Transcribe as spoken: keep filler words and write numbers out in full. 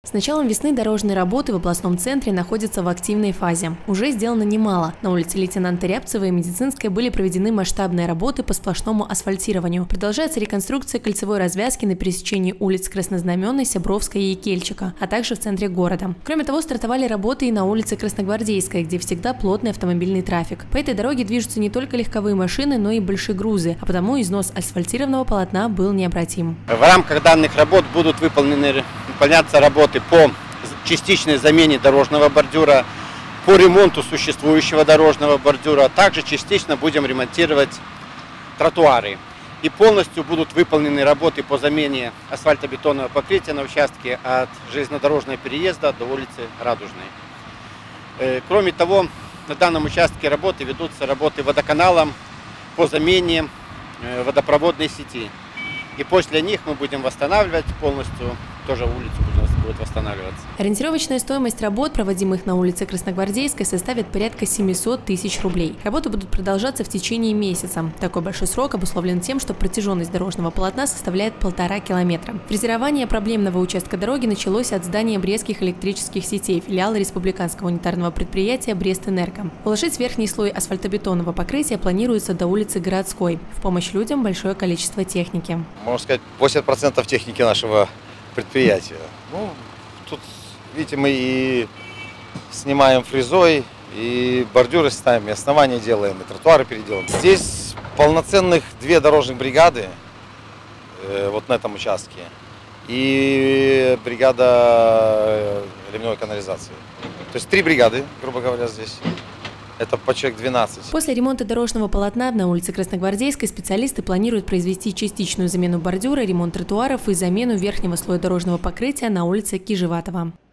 С началом весны дорожные работы в областном центре находятся в активной фазе. Уже сделано немало. На улице лейтенанта Рябцева и Медицинской были проведены масштабные работы по сплошному асфальтированию. Продолжается реконструкция кольцевой развязки на пересечении улиц Краснознаменной, Сябровской и Екельчика, а также в центре города. Кроме того, стартовали работы и на улице Красногвардейской, где всегда плотный автомобильный трафик. По этой дороге движутся не только легковые машины, но и большие грузы, а потому износ асфальтированного полотна был необратим. В рамках данных работ будут выполнены, выполняться работы по частичной замене дорожного бордюра, по ремонту существующего дорожного бордюра, а также частично будем ремонтировать тротуары. И полностью будут выполнены работы по замене асфальтобетонного покрытия на участке от железнодорожного переезда до улицы Радужной. Кроме того, на данном участке работы ведутся работы водоканалом по замене водопроводной сети. И после них мы будем восстанавливать полностью, тоже улицу будет восстанавливаться. Ориентировочная стоимость работ, проводимых на улице Красногвардейской, составит порядка семисот тысяч рублей. Работы будут продолжаться в течение месяца. Такой большой срок обусловлен тем, что протяженность дорожного полотна составляет полтора километра. Фрезерование проблемного участка дороги началось от здания Брестских электрических сетей, филиала республиканского унитарного предприятия «Брестэнерго». Уложить верхний слой асфальтобетонного покрытия планируется до улицы Городской. В помощь людям большое количество техники. Можно сказать, восемьдесят процентов техники нашего предприятия. Ну, тут, видите, мы и снимаем фрезой, и бордюры ставим, и основания делаем, и тротуары переделаем. Здесь полноценных две дорожных бригады, э, вот на этом участке, и бригада ливневой канализации. То есть три бригады, грубо говоря, здесь. Это по человек двенадцать. После ремонта дорожного полотна на улице Красногвардейской специалисты планируют произвести частичную замену бордюра, ремонт тротуаров и замену верхнего слоя дорожного покрытия на улице Кижеватова.